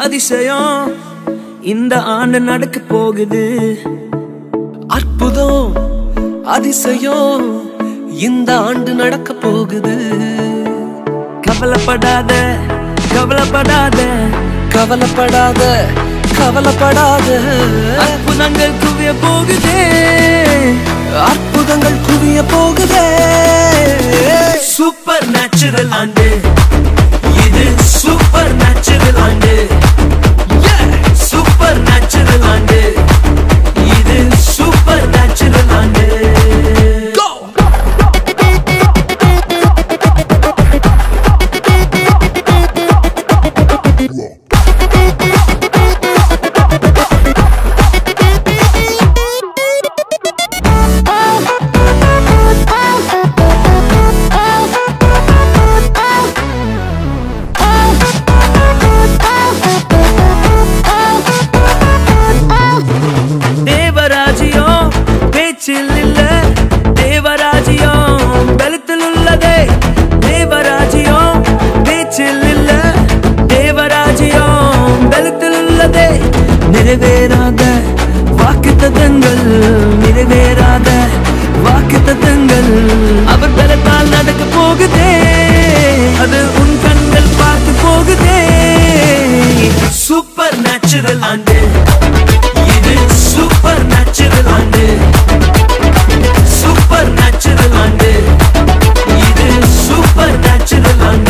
அதிசயம் இந்த ஆண்டு நடக்க போகுது. அற்புதம் அதிசயம் இந்த ஆண்டு நடக்க போகுது. கவலைப்படாத கவலைப்படாத கவலைப்படாத கவலைப்படாத அற்புதங்கள் குவிய போகுதே, அற்புதங்கள் குவிய போகுதே. சூப்பர் நேச்சுரல் ஆண்டு இது, சூப்பர் நேச்சுரல் ஆண்டு, சூப்பர் நேச்சுரல் ஆண்டு இது, சூப்பர் நேச்சுரல் ஆண்டு. தேவராஜ்யம் பலத்தில் உள்ளதே, தேவராஜ்யம் பேச்சில் இல்ல, தேவராஜ்யம் பலத்தில் உள்ளதே. நிறைவேறாத வாக்குத்தத்தங்கள், நிறைவேறாத வாக்குத்தத்தங்கள் அவர் பலத்தால் நடக்க போகுதே, அது உன் கண்கள் பார்த்து போகுதே. சூப்பர் நேச்சுரல் ஆண்டு இது, சூப்பர் நேச்சுரல் ஆண்டு, சூப்பர் நேச்சுரல் ஆண்டு இது, சூப்பர் நேச்சுரல் ஆண்டு.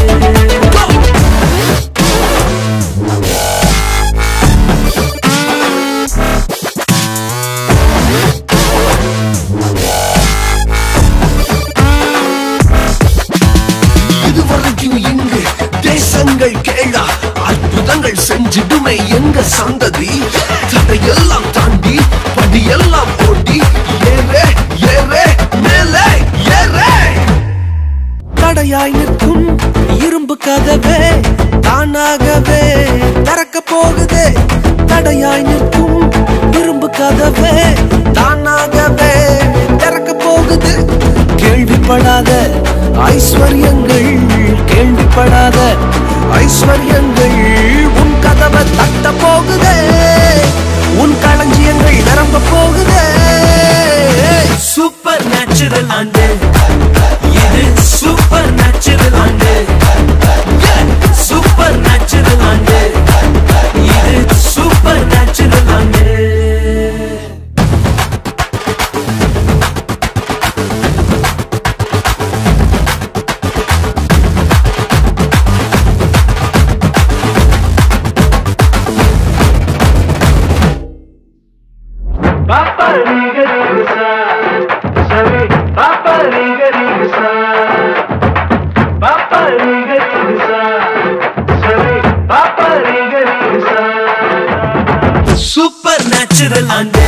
இதுவரைக்கும் இங்கு தேசங்கள் கேளா, அற்புதங்கள் செஞ்சிடுமே எங்க சந்ததி. தடையெல்லாம் தாண்டி படியெல்லாம் ஓட்டி ஏறே ஏறே மேலே ஏறே. தடையாய் நிற்கும் இரும்பு கதவே தானாகவே திறக்க போகுதே. தடையாய் நிற்கும் இரும்பு கதவே தானாகவே திறக்க போகுது. கேள்விப்படாத ஐஸ்வர்யங்கள், கேள்விப்படாத ஐஸ்வர்யங்கள் உன் கதவை தட்ட போகுதே, உன் களஞ்சியங்கள் நிரம்ப போகுதே. சூப்பர் நேச்சுரல் ஆண்டு இது, சூப்பர் நேச்சுரல் ஆண்டு, சூப்பர் நேச்சுரல் ஆண்டு இது, சூப்பர் நேச்சுரல் ஆண்டு. Papa Riga Riga Sa, Savi Papa Riga Riga Sa, Papa Riga Riga Sa, Savi Papa Riga Riga Sa. Super natural and